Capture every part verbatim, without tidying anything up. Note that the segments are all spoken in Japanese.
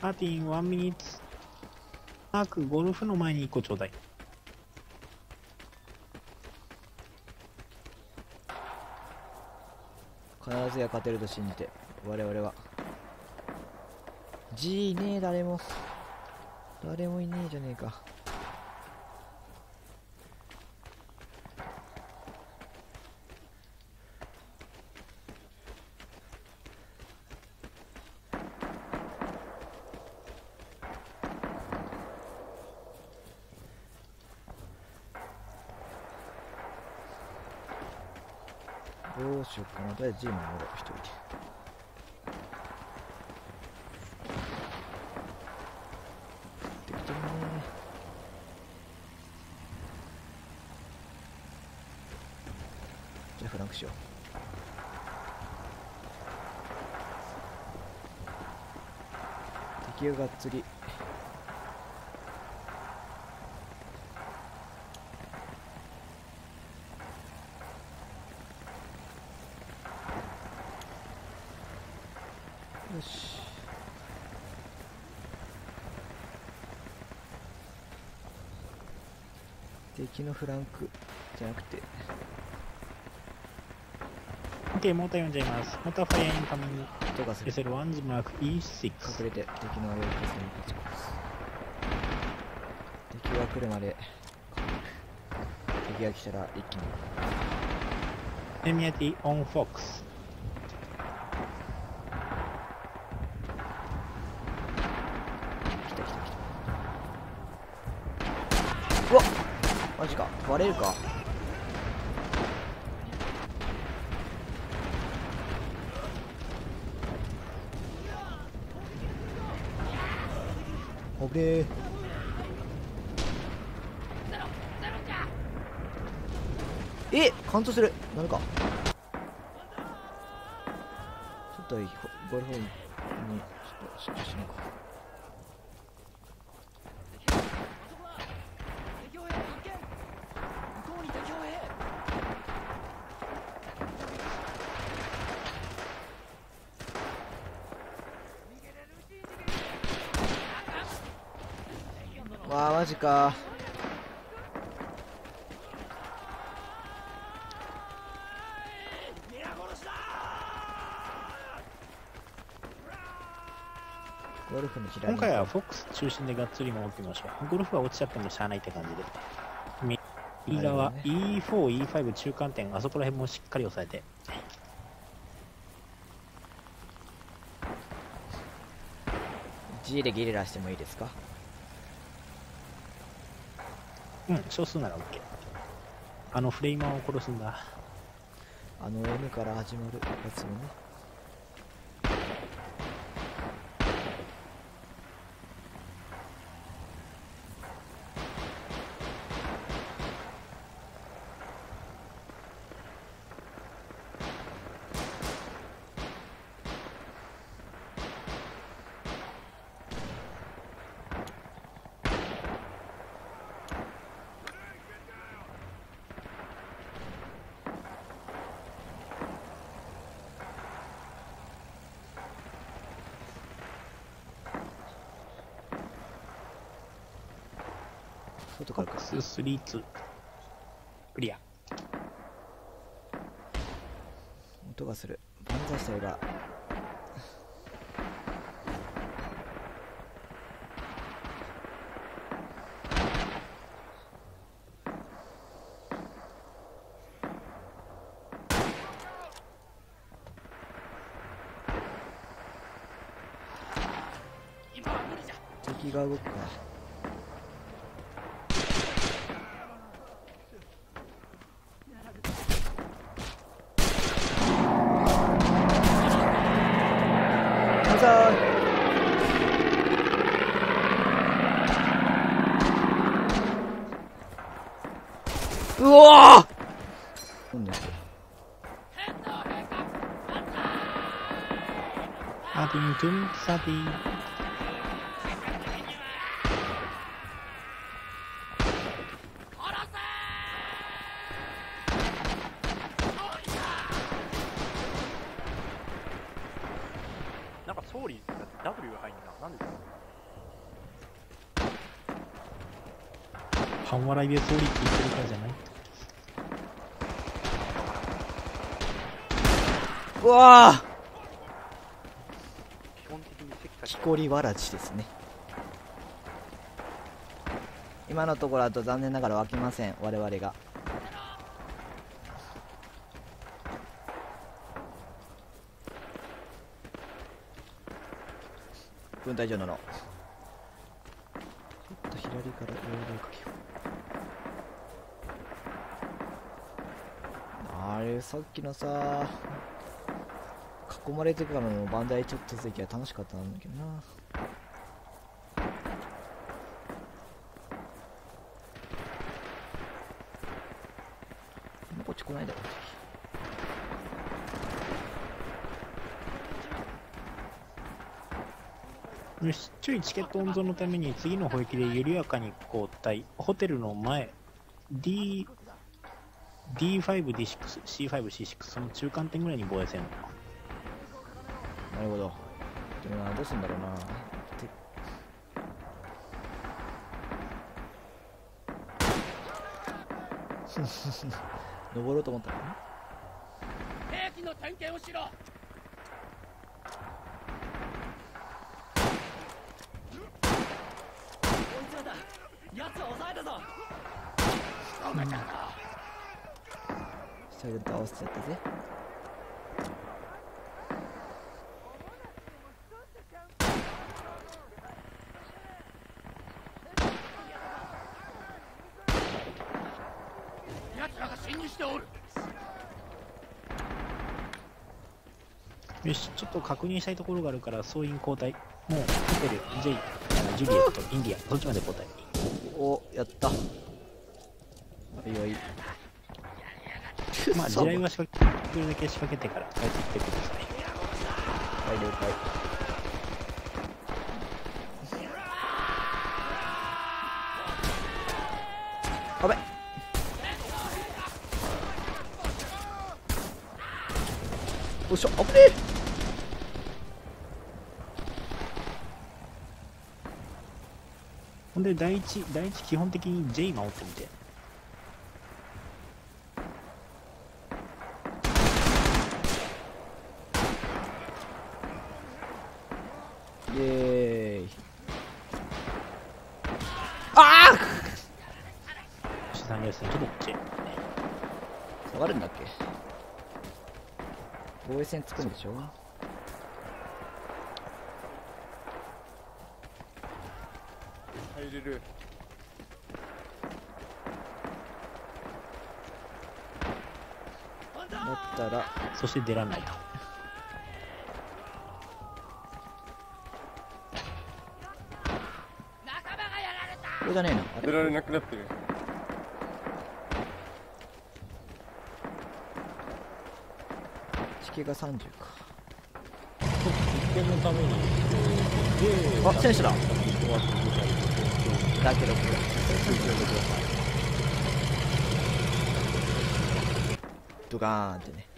マーティン、ワンミニッツ。マーク、ゴルフの前にいっこちょうだい。 必ずや勝てると信じて、我々は。G いねえ、誰も。誰もいねえじゃねえか。どうしようかな。とりあえず G 守ろう、一人で。できてるね。じゃあフランクしよう。敵ががっつり。よし。敵のフランクじゃなくて。 OK、モーター読んじゃいます。モーターファイアインカミング。 とかする。 エスエルワン 字マーク イーシックス。 隠れて敵の上を勝手にぶち壊す。敵が来るまで敵が来たら一気に。 エミアティオンフォックス。 来た来た来た。うわっマジか割れるか。おぶれー。え貫通する。ダメか。ちょっとゴルフにちょっと集中しないか。わあマジか。ゴルフの左。 今回はフォックス中心でがっつり守ってみましょう。ゴルフは落ちちゃってもしゃあないって感じで。右側、ね、イーフォー、イーファイブ 中間点、あそこら辺もしっかり押さえて。 G でゲリラしてもいいですか。 うん、少数なら OK。あのフレイマーを殺すんだ。 あの N から始まるやつもね。 フォックススリーツークリア。 音がする。万歳した裏。敵が動くか。うわーなんだっけ。 アーティントゥンサーティン。なんかぱ総理だって W が入んな。なんでだろう。 半笑いで総理って言ってるからじゃない？ うわー、 基本的に関木こりわらじですね。今のところだと残念ながら湧きません、我々が。軍隊長ののちょっと左から上でかけよう。あれさっきのさ囲まれてからのバンダイちょっと続きは楽しかったんだけどな。こっち来ないだろう。 よし、注意チケット温存のために次の砲撃で緩やかに交代。ホテルの前 D、ディーファイブ、ディーシックス、シーファイブ、シーシックス、その中間点ぐらいに防衛線。 なるほど。でもな、どうすんだろうな。登ろうと思ったのね。 兵器の点検をしろ。奴を抑えたぞ。 サイレント合わせちゃったぜ。 奴らが侵入しておる。 よし、ちょっと確認したいところがあるから総員交代。もうホテル J、ジュリエット、インディア、そっちまで交代。 お、やった。いいよいい。 まあ地雷は仕掛けるだけ仕掛けてから帰ってきてください。 はい、了解。あべ。おいしょ、危ねえ。 ほんで第一、第一基本的に J 守ってみて。 イエーイ。ああ資産ですね。ちょっとこっち。 下がるんだっけ。防衛線つくんでしょ。 入れる。 だったらそして出らんないと。 これじゃねえな。あれ出られなくなってる。 地形がさんじゅうか。 実験のために、 あ、選手だ。だけどドガーンってね。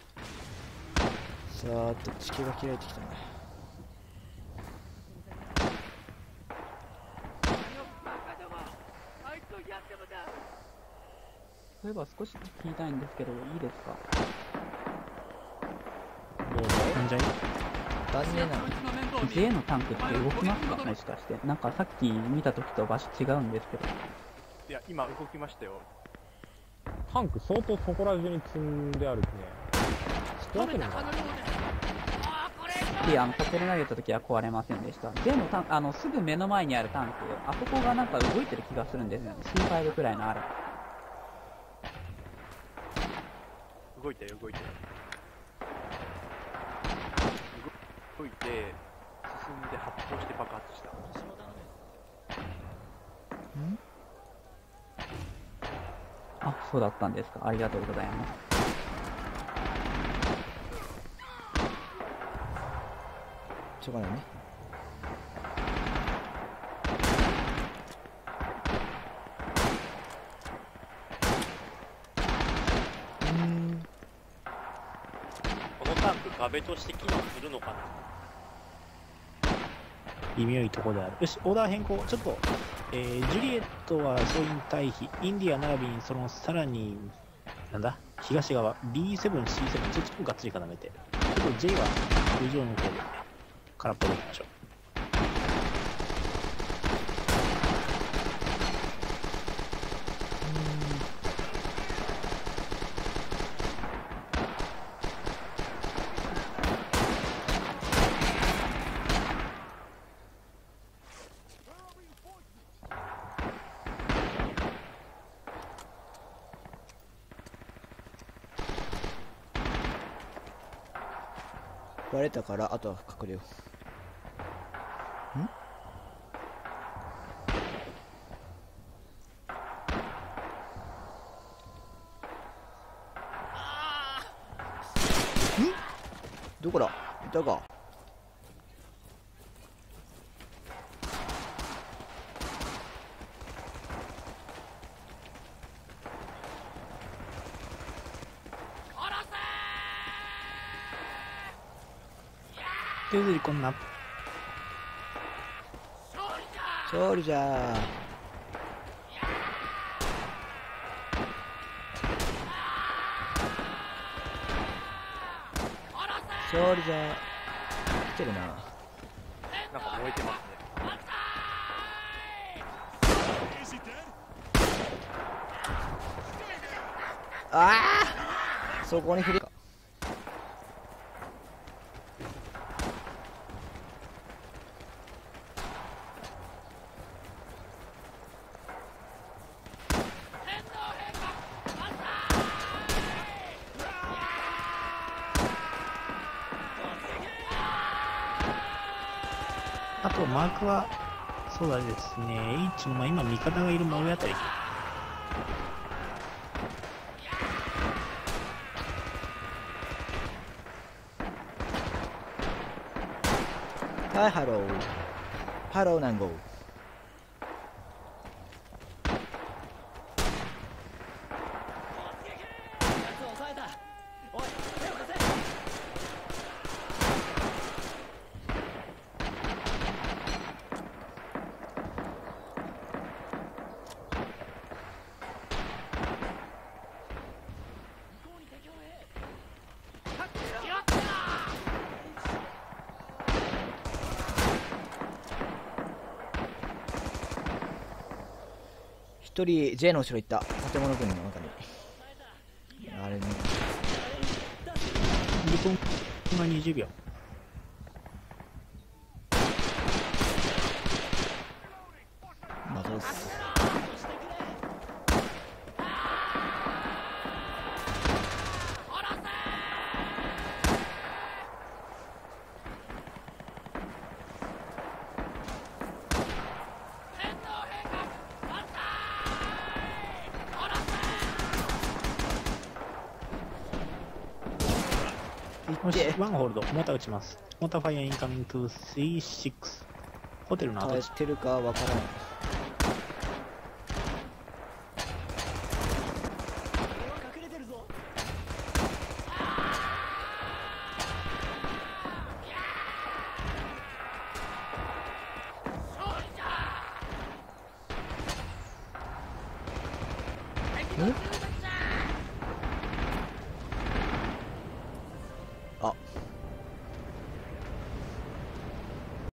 さーっと地形が開いてきたね。 そういえば少し聞きたいんですけど、いいですか？ どうぞ。なんじゃい？ 残念な。 J のタンクって動きますか？もしかして。なんかさっき見た時と場所違うんですけど。 いや、今動きましたよ。 タンク相当そこら中に積んであるね。知ってわけないかな。 で、あの、立て投げた時は壊れませんでした。J のタンク、あの、すぐ目の前にあるタンク、あそこがなんか動いてる気がするんですよね。シーファイブ くらいのある。 動いてる動いてる。動いて、進んで発砲して爆発した。 ん？ あ、そうだったんですか。ありがとうございます。 しょうがないね。うーん。 このタンク壁として機能するのかな？ 微妙いところである。よし、オーダー変更。ちょっと、えー、ジュリエットは総員退避。インディア並びにそのさらに、なんだ、東側、ビーセブン、シーセブン、そっちもがっつり固めて。ちょっと J は空上の方で空っぽでいきましょう。 バレたからあとは隠れよう。んんどこだいたか。 手ずりこんな。 勝利じゃ勝利じゃ来てるな。 なんか燃えてますね。 ああそこに振りあとマークは、そうだですね、H の、まあ、今味方がいる真上あたり。 はい、ハローハローナンゴー。一人 J の後ろ行った。建物群の中にあれね。 リコンがにじゅうびょう。 謎です。 よし、ワンホールド、モーター打ちます。モーターファイアインカミングトゥスリーシックス。ホテルの後です。 耐えてるかわからない。ん